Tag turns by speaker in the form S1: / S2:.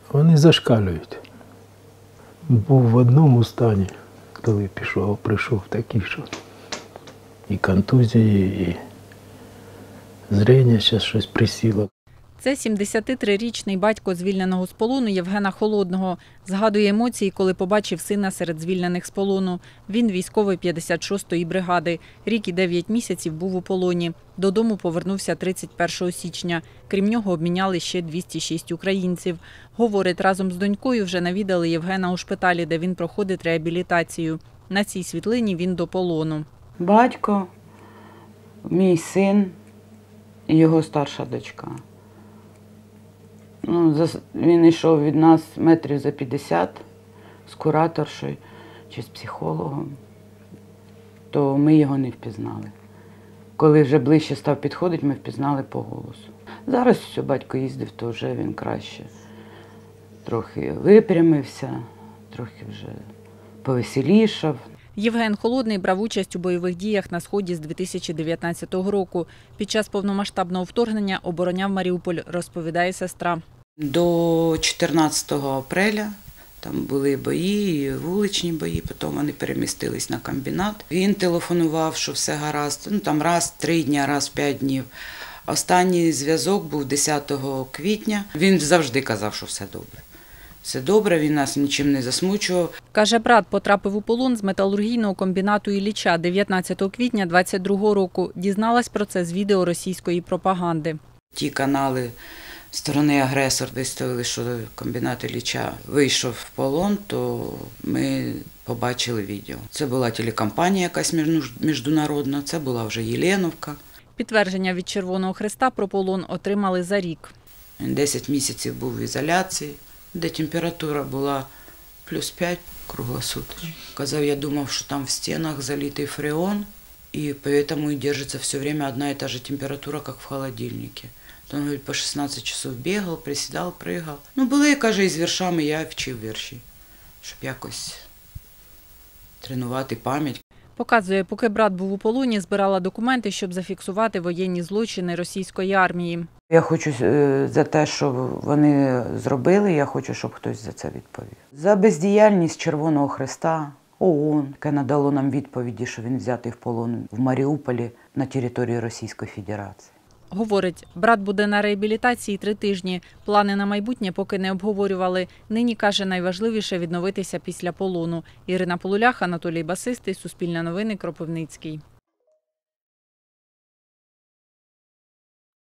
S1: Вони зашкалюють. Був в одному стані, коли прийшов такий, що і контузії, і зріння зараз щось присіло.
S2: Це 73-річний батько звільненого з полону Євгена Холодного. Згадує емоції, коли побачив сина серед звільнених з полону. Він військовий 56-ї бригади. Рік і 9 місяців був у полоні. Додому повернувся 31 січня. Крім нього обміняли ще 206 українців. Говорить, разом з донькою вже навідали Євгена у шпиталі, де він проходить реабілітацію. На цій світлині він до полону.
S3: Батько, мій син і його старша дочка. Він йшов від нас метрів за 50 з кураторшою чи з психологом, то ми його не впізнали. Коли вже ближче став підходити, ми впізнали по голосу. Зараз все, батько їздив, то вже він краще. Трохи випрямився, трохи вже повеселішав.
S2: Євген Холодний брав участь у бойових діях на Сході з 2019 року. Під час повномасштабного вторгнення обороняв Маріуполь, розповідає сестра.
S3: До 14 апреля там були бої, вуличні бої, потім вони перемістились на комбінат. Він телефонував, що все гаразд, там раз в 3 дні, раз в 5 днів. Останній зв'язок був 10 квітня. Він завжди казав, що все добре. Все добре, він нас нічим не засмучував.
S2: Каже, брат потрапив у полон з металургійного комбінату Ілліча 19 квітня 2022 року. Дізналась про це з відео російської пропаганди.
S3: Ті канали сторони агресор виставили, що комбінат Ілліча вийшов в полон, то ми побачили відео. Це була телекомпанія якась міжнародна, це була вже Єленовка.
S2: Підтвердження від Червоного Хреста про полон отримали за рік.
S3: Він 10 місяців був в ізоляції, де температура була +5 круглосуточно. Казав, я думав, що там в стінах залитий фреон, і поэтому и держится все время одна и та же температура, как в холодильнике. Он говорить, по 16 часов бігав, присідав, пригав. Були, каже, і з віршами, я вчив вірші, щоб якось тренувати пам'ять.
S2: Показує, поки брат був у полоні, збирала документи, щоб зафіксувати воєнні злочини російської армії.
S3: Я хочу за те, що вони зробили, я хочу, щоб хтось за це відповів. За бездіяльність Червоного Хреста, ООН, яке надало нам відповіді, що він взятий в полон в Маріуполі на території Російської Федерації.
S2: Говорить, брат буде на реабілітації 3 тижні. Плани на майбутнє поки не обговорювали. Нині, каже, найважливіше відновитися після полону. Ірина Полулях, Анатолій Басистий, Суспільне новини, Кропивницький.